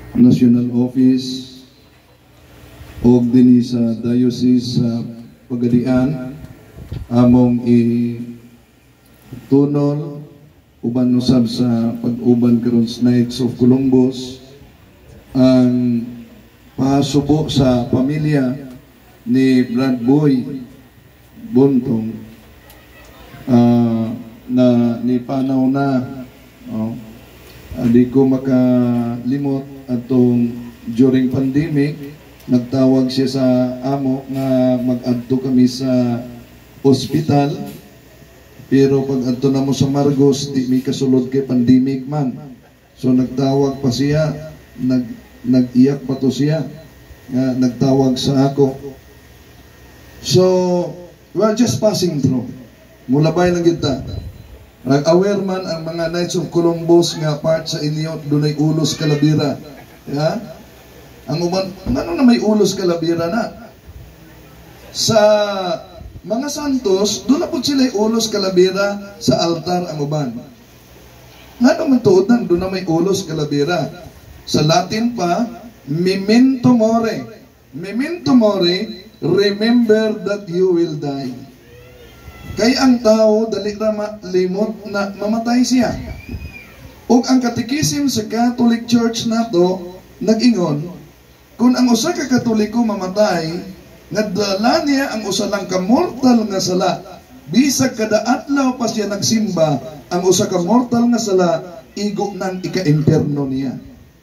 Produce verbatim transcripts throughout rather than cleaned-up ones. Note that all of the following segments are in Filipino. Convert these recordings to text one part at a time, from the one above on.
national office o din sa diocese sa Pagadian among i-tunol uban usab sa pag-uban karon sa Knights of Columbus ang pahasubo sa pamilya ni Brad Boy Buntong uh, na ni panaw na oh, di ko makalimot atong during pandemic nagtawag siya sa amo nga mag-adto kami sa ospital. Pero pag adto na mo sa Margos, di may kasulod kay pandemic man. So nagtawag pa siya, nag nag-iyak pa to siya, nga nagtawag sa ako. So, we're just passing through. Mulabay lang kita. Nag-aware man ang mga Knights of Columbus nga part sa inyo, dunay ulos kalabira. Ya? Ang uban, ano na may ulos kalabira na? Sa mga santos, doon na po sila ulos kalabira sa altar ang uban. Nga naman tuodan, doon na may ulos kalabira. Sa Latin pa, memento mori. Memento mori, remember that you will die. Kay ang tao, dali na limot na mamatay siya. O ang katikisim sa Catholic Church na to, nag-ingon, kung ang usa ka Katoliko mamatay, nga dala niya ang usa lang ka mortal nga sala, bisag kada adlaw pa siya nagsimba, ang usa ka mortal nga sala igo nang ika-imperno niya.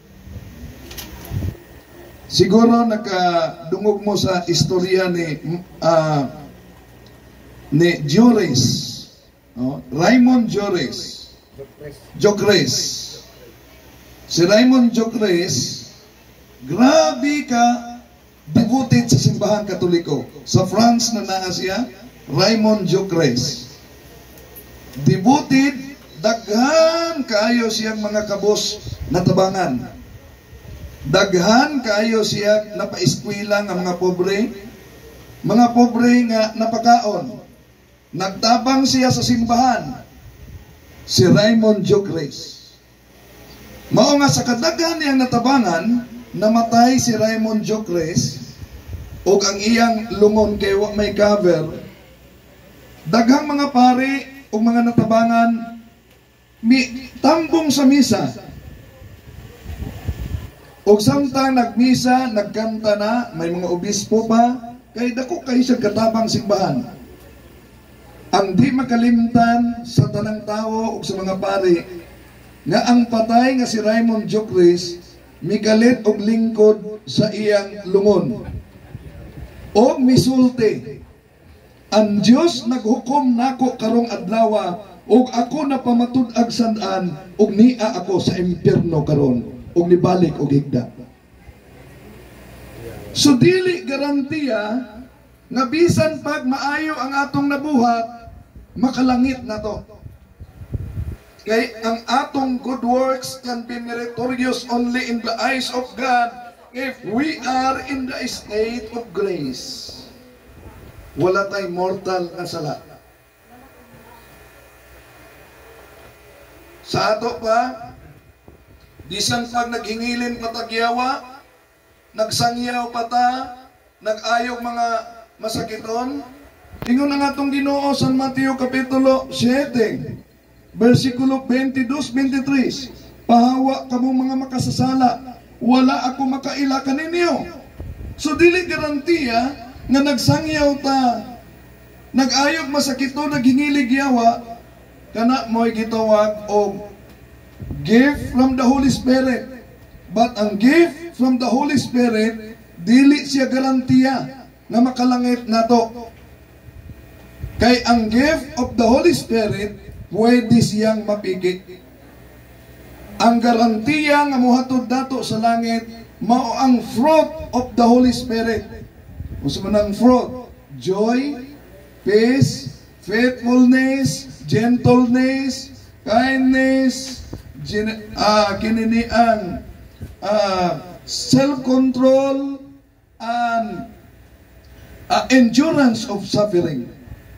Siguro nakadungog mo sa istorya ni uh, ni Jores, no? Raymond Jores Jocres. Si Raymond Jocres, grabe ka devoted sa simbahan Katoliko. Sa France na naa siya, Raymond Jocres. Devoted, daghan kaayo siyang mga kabos na tabangan. Daghan kaayo siya napaeskwela nga mga pobre, mga pobre nga napakaon. Nagtabang siya sa simbahan. Si Raymond Jocres. Mao nga sa kadaghan niyang natabangan, namatay si Raymond Jocres o ang iyang lungon kay wa may cover. Daghang mga pari o mga natabangan mi tambong sa misa. O samtang nagmisa, nagkanta na, may mga obispo pa, kay dako kay siya katabang simbahan. Ang di makalimtan sa tanang tao o sa mga pari nga ang patay nga si Raymond Jocres migalit og lingkod sa iyang lungon o misulti. Ang Diyos naghukom nako karong adlaw og ako na pamatud-ag sandaan og nia ako sa impierno karon og nibalik og higda. So dili garantiya nga bisan pag maayo ang atong nabuhat makalangit na to. Kay ang atong good works can be meritorious only in the eyes of God if we are in the state of grace. Wala tay mortal na sala. Sa ato pa, bisan pag naghingilin patagyawa, nagsangyaw pata, nag-ayog mga masakiton, ingon ang atong Ginoo sa Mateo Kapitulo seven, versikulo twenty-two twenty-three, pahawa kamo mga makasasala, wala ako makaila kaninyo. So dili garantiya nga nagsangyaw ta, nag-ayog masakito, naghingilig yawa, kana mo'y gitawag og gift from the Holy Spirit. But ang gift from the Holy Spirit, dili siya garantiya nga makalangit nato. Kay ang gift of the Holy Spirit, pwede siyang mapiki. Ang garantiya nga mohatod dato sa langit, mao ang fruit of the Holy Spirit. Usa man ang fruit: joy, peace, faithfulness, gentleness, kindness, gen uh, kininiang uh, self-control, and uh, endurance of suffering.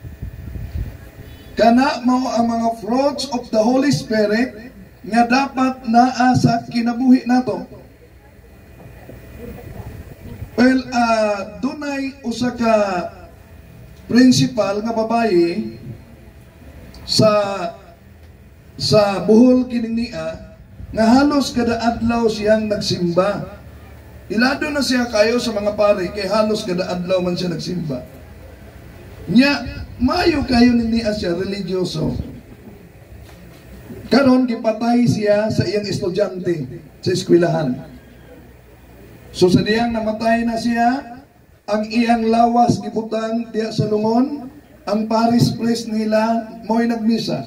Kana mao ang mga fruits of the Holy Spirit nga dapat naa sa kinabuhi nato. Well, uh, dunay usa ka principal nga babayi sa sa buhol kining niya nga halos kada adlaw siyang nagsimba. Ilado na siya kayo sa mga pare kay halos kada adlaw man siya nagsimba. Nya mayo kayo ni niya siya religyoso. Karon gipatay siya sa iyang estudyante sa eskwelahan. So sa diyang namatay na siya, ang iyang lawas gibutang diya sa lungon, ang Paris Press nila mo'y nagmisa.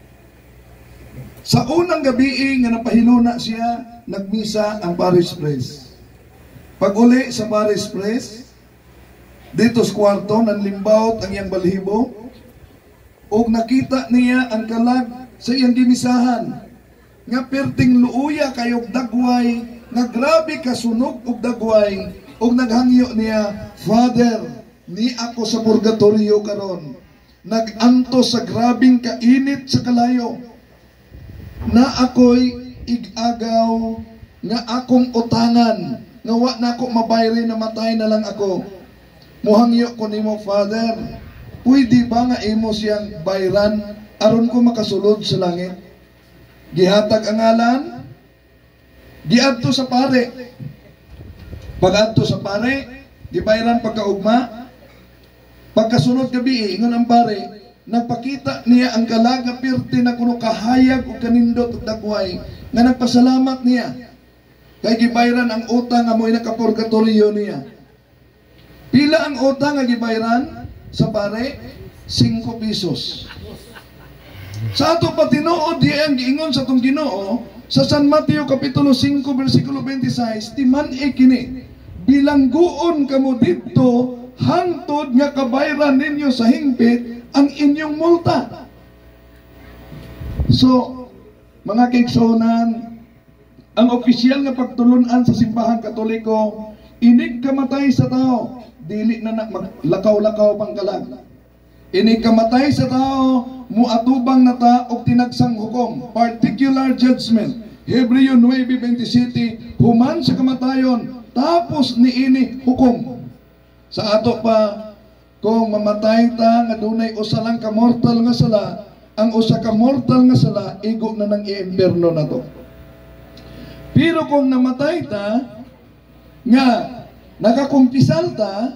Sa unang gabi nga napahiluna siya, nagmisa ang Paris Press. Pag uli sa Paris Press, dito sa kwarto, nanlimbawt ang iyang balhibo, ug nakita niya ang kalag sa iyang gimisahan, nga perting luuya kayog dagway, nga grabe kasunog og dagway, ug naghangyo niya, Father, ni ako sa purgatorio karon, naganto sa grabing kainit sa kalayo, na ako'y igagaw, nga akong utangan, nga wa na ako mabayri, na matay na lang ako. Muhangyo ko nimo, Father, pwede ba nga imo siyang bayran aron ko makasulod sa langit? Gihatag ang ngalan, giadto sa pare. Pag-adto sa pare, gibayran pagkaugma. Pagkasunod gabi, ingon ang pare, nagpakita niya ang kalaga pirti na kuno kahayag o kanindot o dagway, nga nagpasalamat niya. Kay gibayran ang utang nga mo'y nakapurgatorio niya. Pila ang utang nga gibayran sa pare? Cinco pesos. Sa ato pa tinuod di ang giingon sa atong Ginoo sa San Mateo kapitulo five versikulo twenty-six, timan e kini, bilangguon kamo didto hangtod nga kabayran ninyo sa hingpit ang inyong multa. So, mga kaigsuonan, ang opisyal nga pagtulunan sa simbahan Katoliko, inig kamatay sa tao, dili na na lakaw-lakaw pang kalag. Inig kamatay sa tao, muatubang na ta og tinagsang hukom, particular judgment. Hebreo nine twenty-seven, human sa kamatayon, tapos niini hukom. Sa ato pa, kung mamatay ta nga dunay usa lang ka mortal nga sala, ang usa ka mortal nga sala igo na ng iimpierno na to. Pero kung namatay ta nga nakakumpisal ta,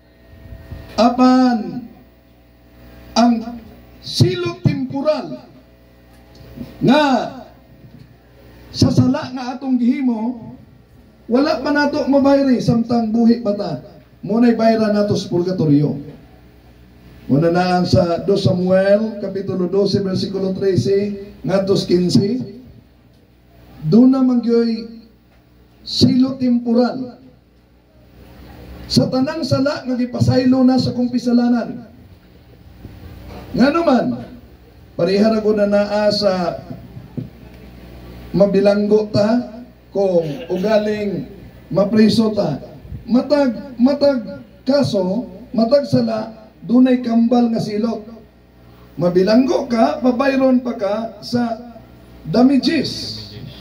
apan ang silot temporal nga sa sala nga atong gihimo, wala pa nato mabayri samtang buhi pa ta. Muna'y bayra nato sa purgatorio. Muna na sa Second Samuel kapitulo twelve versikulo thirteen ngadto fifteen. Doon na magyoy silo temporal sa tanang sala nga gipasaylo na sa kumpisalanan. Nga naman, parihara ko na naa sa mabilanggo ta kung ugaling mapriso ta. Matag, matag kaso, matag sala, dunay kambal nga silot. Mabilanggo ka, babayron pa ka sa damages.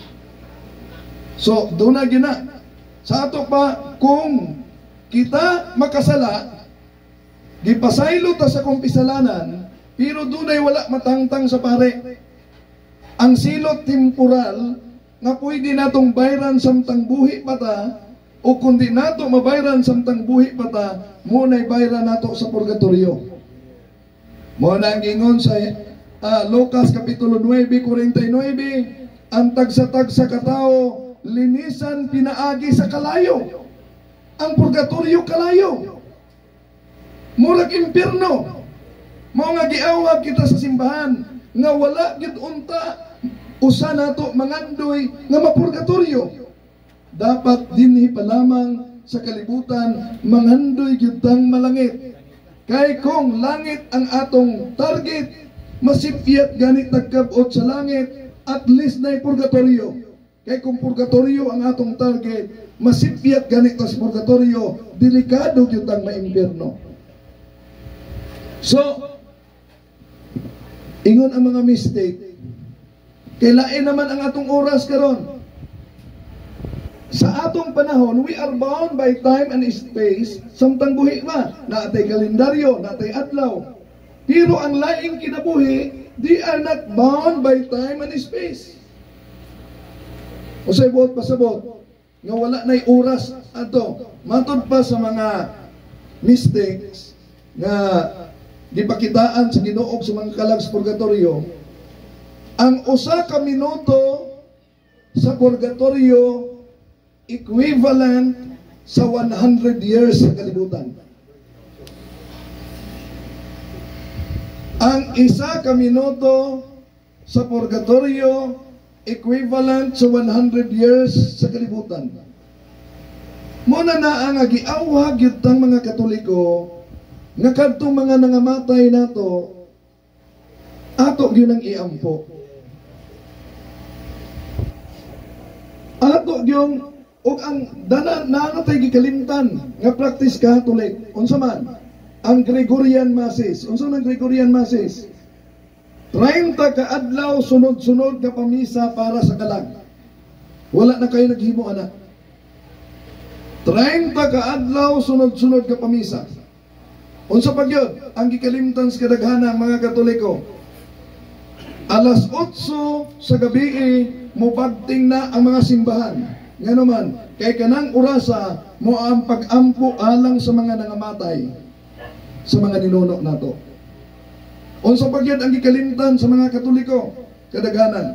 So, doon na gina. Sa ato pa, kung kita makasala, gipasaylo ta sa kumpisalanan, pero dunay wala matangtang sa pare. Ang silot temporal nga pwede natong bayran samtang buhi pa ta, o kundi nato mabayran samtang buhi pa ta, muna'y bayran nato sa purgatorio. Muna ang ingon sa uh, Lucas kapitulo nine forty-nine, ang tagsa-tagsa katao linisan pinaagi sa kalayo. Ang purgatorio kalayo, murag impierno. Mao nga giawag kita sa simbahan nga wala gid unta usa nato mangandoy nga mapurgatorio. Dapat dinhi pa lamang sa kalibutan mangandoy gyud tang malangit. Kay kung langit ang atong target, masipyat ganit nagkabot sa langit, at least na purgatorio. Kay kung purgatorio ang atong target, masipyat ganit sa purgatorio, delikado gyud ang maimpierno. So, ingon ang mga mistake, kay lain naman ang atong oras karon. Sa sa atong panahon, we are bound by time and space, samtang buhi ma, naatay kalendaryo, naatay adlaw. Pero ang laing kinabuhi, they are not bound by time and space. O sa ibot pasabot, nga wala na'y oras ato, matod pa sa mga mistakes nga gipakitaan sa Ginoo sa mga kalag sa purgatorio, ang usa ka minuto sa purgatorio equivalent sa one hundred years sa kalibutan. Ang isa ka minuto sa purgatorio equivalent sa one hundred years sa kalibutan. Muna na ang agiawhag yun tang mga Katoliko nga kadtong mga nangamatay nato ato gyud ang iampo. Ato gyud og ang dana nangatay gikalimtan nga practice Catholic. Unsa man ang Gregorian Masses? Unsa man Gregorian Masses? thirty ka adlaw sunod-sunod ka pamisa para sa kalag. Wala na kayo naghimo ana. thirty ka adlaw sunod-sunod ka pamisa. Unsa pa gyud ang gikalimtan sa kadaghanang mga Katoliko? Alas otso sa gabi mubagting na ang mga simbahan. Ngano man kay kanang orasa mo ang pag-ampo alang sa mga nangamatay sa mga ninuno nato. Unsa pa gyud ang gikalimtan sa mga Katoliko kadaghanan?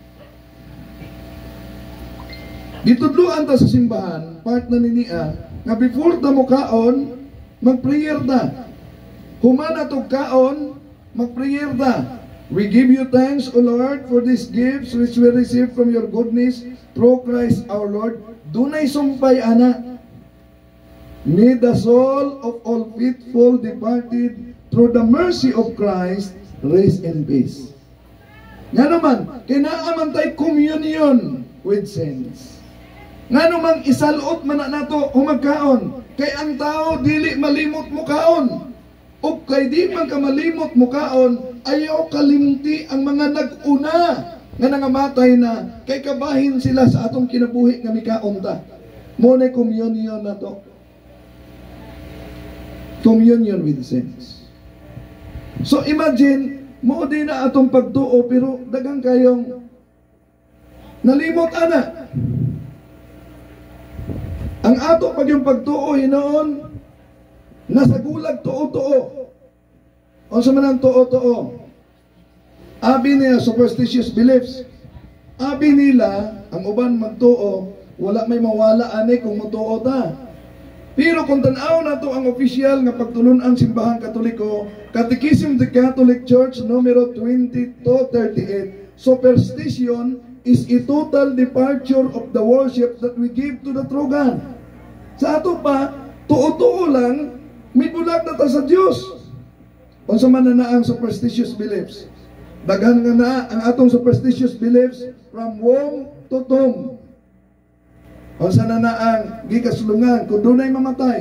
Gitudloan ta sa simbahan, part na niya nga before ta mo kaon mag-prayer ta. Human atog kaon, mag-prayer ta. We give you thanks, O Lord, for these gifts which we receive from your goodness through Christ our Lord. Dunay sumpay ana. May the soul of all faithful departed through the mercy of Christ rest in peace. Nga naman, kinaaman tayo communion with saints. Nga naman, isalot man na nato humagkaon. Kay ang tao dili malimot mo kaon. O kay di man ka malimot mo kaon, ayaw kalimti ang mga nag-una nga nangamatay na kay kabahin sila sa atong kinabuhi nga mikaon ta. Mo na communion na to. Communion with saints. So imagine, mo din na atong pagtuo pero dagang kayong nalimot ana. Ang ato pag yung pagtuo hinoon nasa gulag tuo-tuo. O sa manang tuo-tuo. Abi niya superstitious beliefs. Abi nila ang uban magtuo wala may mawala ani kung mutuo ta. Pero kung tanaw na to ang opisyal nga pagtulunan simbahan Katoliko, Catechism of the Catholic Church numero twenty-two thirty-eight, superstition is a total departure of the worship that we give to the true God. Sa ato pa, tuo-tuo lang, may bulag na ta sa Diyos. O sa man na ang superstitious beliefs. Daghan nga na ang atong superstitious beliefs from womb to tomb. O sa na na ang gikasulungan, kung doon ay mamatay,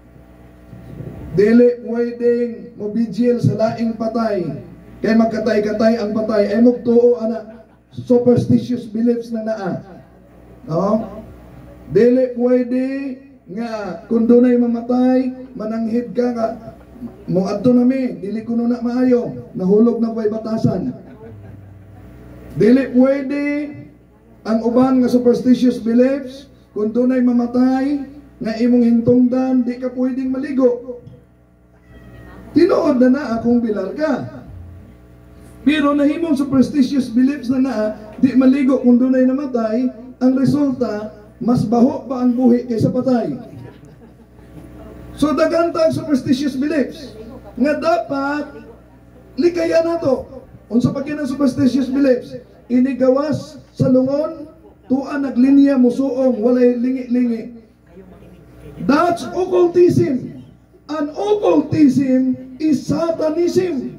dili pwedeng mobigil sa laing patay, kay magkatay-katay ang patay, ay magtuo ana superstitious beliefs na naa. No? Dili pwede nga kung doon ay mamatay, mananghid ka ka, mo adto nami, dili kuno na maayo, nahulog na way batasan. Dili pwede ang uban nga superstitious beliefs, kung doon ay mamatay, nga imong hintungdan, di ka pwedeng maligo. Tinuod na na akong bilar ka. Pero nahimong superstitious beliefs na naa, di maligo kung doon ay namatay, ang resulta, mas baho pa ang buhi kaysa patay. So dagantang superstitious beliefs nga dapat likaya na to. Unsa pa kinang superstitious beliefs? Inigawas sa lungon, tuan naglinya musuong walay lingi-lingi. That's occultism. And occultism is satanism.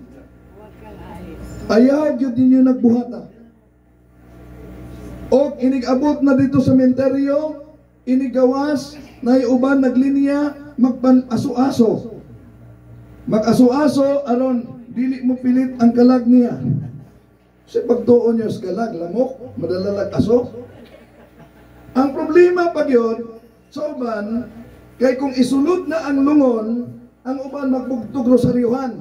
Ayaw gyud ninyo nagbuhata. O inigabot na dito sa sementeryo, inigawas na uban naglinya magpan-aso-aso. Mag-aso-aso aron dili mo pilit ang kalag niya. Kasi pagtuon niyo sa kalag, lamok, madalalag aso. Ang problema pa yun, sa uban, kay kung isulod na ang lungon, ang uban magbugtog rosaryuhan.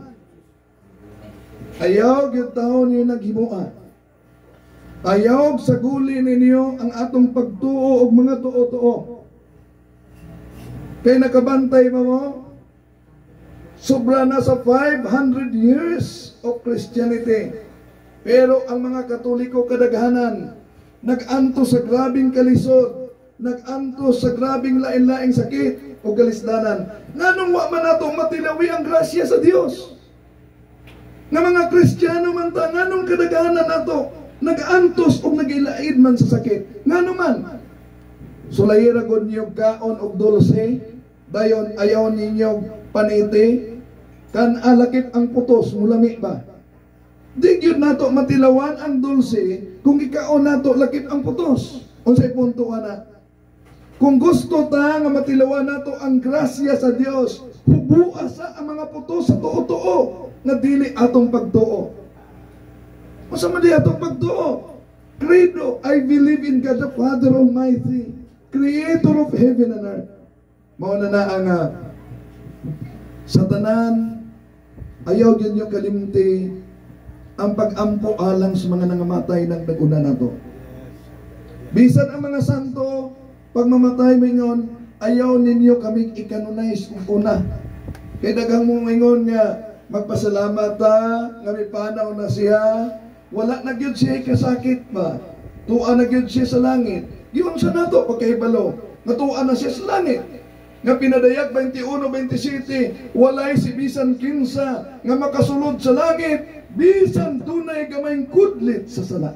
Ayaw gyud taon niyo naghimuha. Ayaw sa guli ninyo ang atong pagtuo og mga tuo-tuo. Kay nakabantay mo mo, sobra na sa five hundred years of Christianity. Pero ang mga Katoliko kadaghanan, nag-anto sa grabing kalisod, nag-anto sa grabing lain-laing sakit o kalisdanan. Nganong wa man nato matilawi ang grasya sa Dios? Nga mga Kristiyano man ta, nganong kadaghanan nato nag-antos o nagilaid man sa sakit? Ngano man? Sulayira gud niyo kaon og dulce, dayon ayaw ninyo paniti, kan alakip ang putos mulami ba? Di gyud nato matilawan ang dulce kung ikaon nato lakip ang putos. Unsay punto ana? Kung gusto ta nga matilawan nato ang grasya sa Dios, hubuha sa ang mga putos sa tuo-tuo nga dili atong pagtuo. Masa man di atong pagtuo? Credo, I believe in God the Father Almighty, Creator of heaven and earth. Mao na na ang uh, sa tanan, ayaw yun yung kalimti ang pag-ampo alang sa mga nangamatay ng naguna nato. Bisan ang mga santo, pag mamatay mo ingon, ayaw ninyo kaming i-canonize kung una. Kaya dagang mo ingon nga, magpasalamat ta, nga may panaw na siya, wala na gyud siya kasakit ba? Tuwa na gyud siya sa langit. Yun sa nato pagkahibalo, nga tuwa na siya sa langit. Nga pinadayag twenty-one twenty-seven, walay si bisan kinsa nga makasulod sa langit, bisan tunay gamayng kudlit sa sala.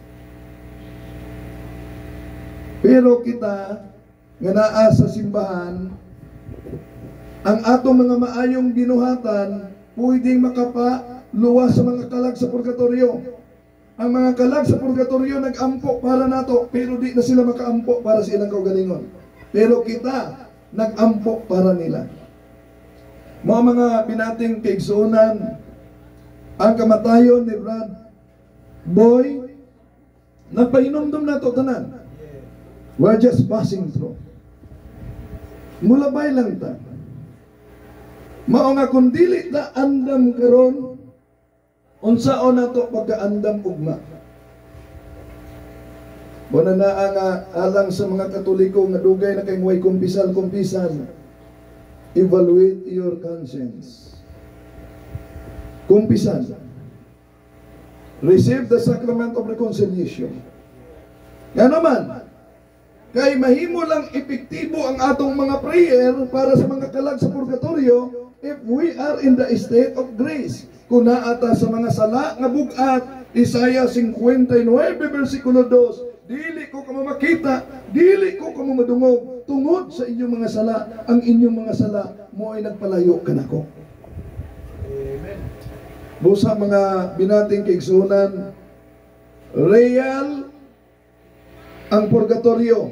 Pero kita nga naa sa simbahan, ang atong mga maayong binuhatan pwedeng makapaluwas sa mga kalag sa purgatorio. Ang mga kalag sa purgatorio nag-ampo para nato, pero di na sila makaampo para sa ilang kaugalingon. Pero kita nag-ampo para nila. Mga mga binating kaigsuonan, ang kamatayon ni Brad Boy, nagpahinomdom na ito tanan. We're just passing through. Mulabay lang ta. Mao nga kung dili ta andam karon, unsaon nato pagkaandam ugma. Muna na ang uh, alang sa mga Katoliko nga dugay na kay way kumpisal-kumpisan. Evaluate your conscience. Kumpisan. Receive the sacrament of reconciliation. Yan naman. Kay mahimo lang epektibo ang atong mga prayer para sa mga kalag sa purgatorio if we are in the state of grace. Kung naata sa mga sala nga bugat, Isaiah fifty-nine versikulo two, dili ko kamo makita, dili ko kamo madungog tungod sa inyong mga sala, ang inyong mga sala mo ay nagpalayo kanako. Amen. Busa mga binating kaigsuonan, real ang purgatorio,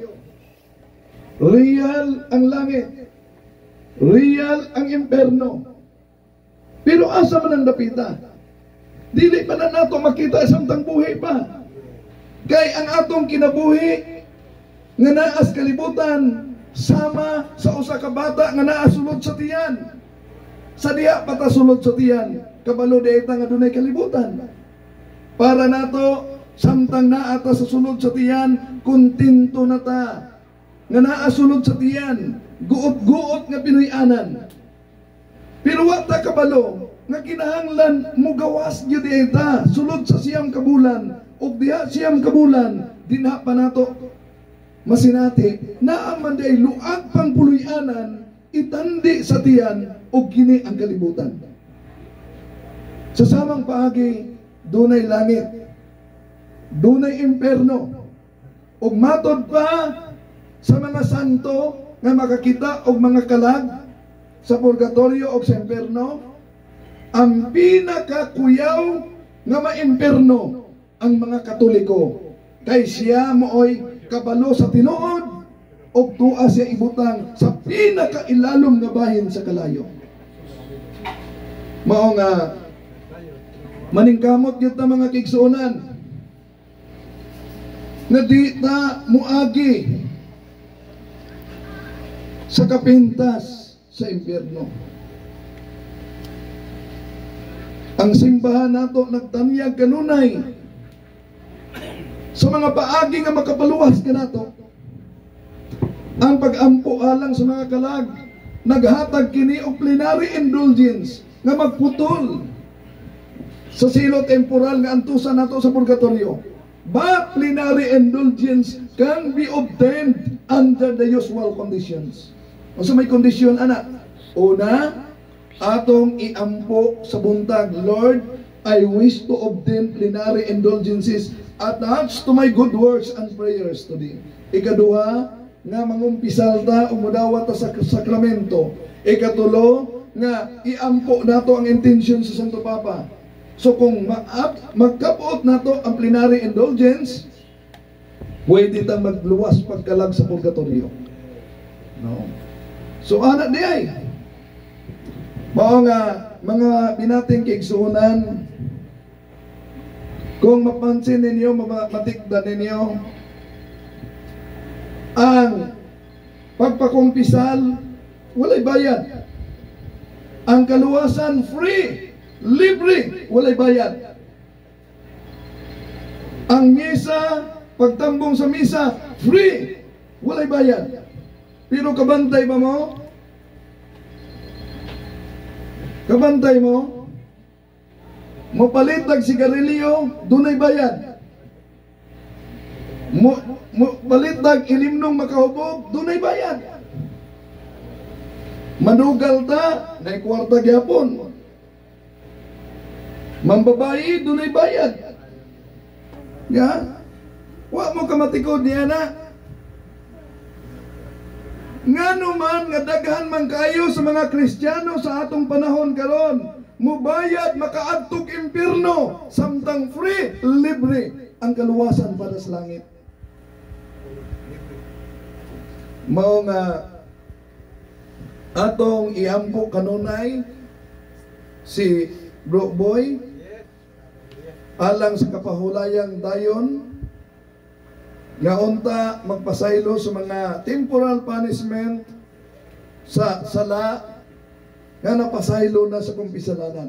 real ang langit, real ang imperno. Pero asa man ang dapita? Dili pa na nato makita samtang buhi pa. Kay ang atong kinabuhi nga naas kalibutan sama sa usa ka bata nga naa sulod sa tiyan. Sa diha pata sulod sa tiyan, kabalo dieta nga dunay kalibutan. Para nato samtang naa ta sa sulod sa tiyan, kontento na ta. Nga naa sulod sa tiyan, guot-guot nga Pinoy-anan. Pero wa ta kabalo nga kinahanglan mo gawas gyud dieta sulod sa siyam ka bulan. Og diha siyam kabulan, dinha pa nato masinati, naaman day luag pang puloy-anan, itandi sa tiyan, og kini ang kalibutan. Sa samang paagi, dunay langit, dunay imperno, og matod pa sa mga santo nga makakita og mga kalag sa purgatorio o sa imperno, ang pinakakuyaw nga maimperno ang mga Katoliko, kay siya mooy kabalo sa tinuod o tuwa siya ibutang sa pinakailalom nga bahin sa kalayo. Mao nga maningkamot gyud ta mga kaigsuonan nga di ta muagi sa kapintas sa impyerno. Ang simbahan nato nagtanyag kanunay sa mga paagi nga makapaluwas ka nato. Ang pag-ampo alang sa mga kalag, naghatag kini og plenary indulgence nga magputol sa silo temporal nga antusan nato sa purgatorio. But plenary indulgence can be obtained under the usual conditions. O sa may kondisyon, anak. Una, atong iampo sa buntag, Lord, I wish to obtain plenary indulgences attached to my good works and prayers today. Ikaduha, nga mangumpisal ta o mudawat ta sa sakramento. Ikatulo, nga iampo nato ang intention sa Santo Papa. So kung magkapuot nato ang plenary indulgence, pwede ta magluwas pagkalag sa purgatorio. No. So anak di ay mao nga mga binating kaigsuonan, kung mapansin ninyo, matikdan ninyo, ang pagpakumpisal walay bayad. Ang kaluwasan free, libre, walay bayad. Ang misa, pagtambong sa misa, free, walay bayad. Pero kabantay ba mo? Kabantay mo? Mopalitag sigarilyo, dunay bayad. Mo, mo balitag ilimnong makahubog, dunay bayad. Manugal ta, nay kwarta gyapon. Mambabayi, dunay bayad. Ya? Wa mo ka matikod niya na. Ngano man nga daghan man kayo sa mga Kristiyano sa atong panahon karon, mubayad makaadtog impierno, samtang free, libre ang kaluwasan para sa langit. Mao nga atong iampo kanunay si Bro Boy alang sa kapahulayang dayon nga unta magpasaylo sa mga temporal punishment sa sala nga napasaylo na sa kumpisalanan.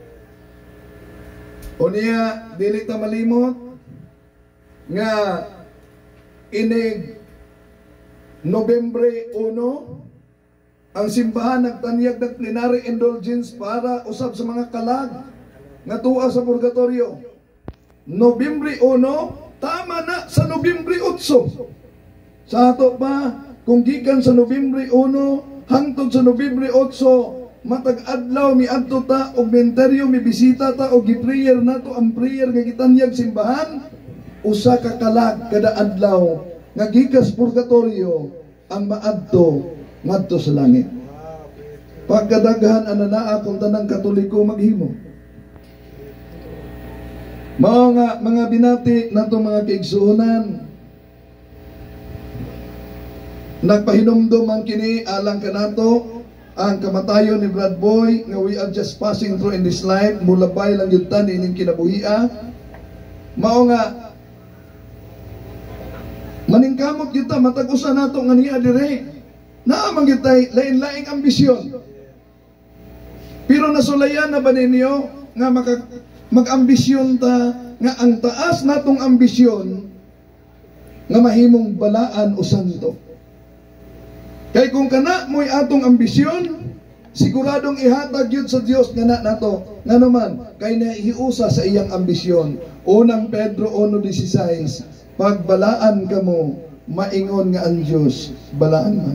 O niya, dili ta malimot nga inig Nobyembre uno ang simbahan nagtanyag ng plenary indulgence para usab sa mga kalag nga tuwa sa purgatorio. Nobyembre uno, tama na sa Nobyembre otso. Sa ato pa, kung gikan sa Nobyembre uno hangtod sa Nobyembre otso, matag adlaw mi adto ta og menteryo mi bisita ta og gi-prayer nato ang prayer nga gitanyag simbahan, usa ka kalag kada adlaw nga gikas purgatorio ang maadto ngadto sa langit. Pagkadaghan ananaa kung tanang Katoliko maghimo. Mga mga binati nato mga kaigsuonan, nagpahinumdum man kini alang kanato ang kamatayon ni Brad Boy nga we are just passing through in this life, mulabay lang yun tan ining kinabuhia. Mao nga maningkamot kita matag-usa nato nga niya dire. Naamang kitay lain-laing ambisyon. Pero nasulayan na ba ninyo nga maka, mag-ambisyon ta nga ang taas natong ambisyon nga mahimong balaan o santo. Kay kung kana mo'y atong ambisyon, siguradong ihatag yun sa Dios nga na nato. Nga naman, kay naihiusa sa iyang ambisyon. Unang Pedro one sixteen, pagbalaan ka mo, maingon nga ang Diyos, balaan man.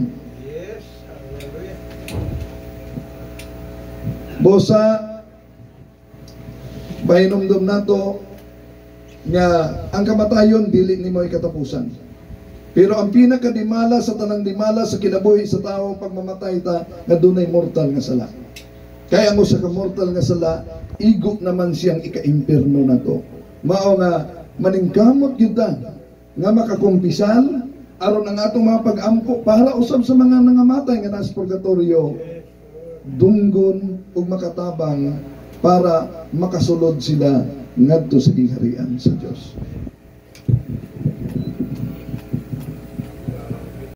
Bosa, pahinumdum nato nga ang kamatayon dili ni mo'y katapusan. Pero ang pinakadimala sa tanang dimala sa kinabuhi sa tao pagmamatay ta nga dunay mortal nga sala. Kaya mo sa mortal nga sala, igo naman siyang ika-impierno nato. Mao nga maningkamot gyud ta nga makakumpisal aron ang atong mga pag-ampo para usab sa mga nangamatay nga nasa purgatorio, dunggon ug makatabang para makasulod sila ngadto sa gingharian sa Dios.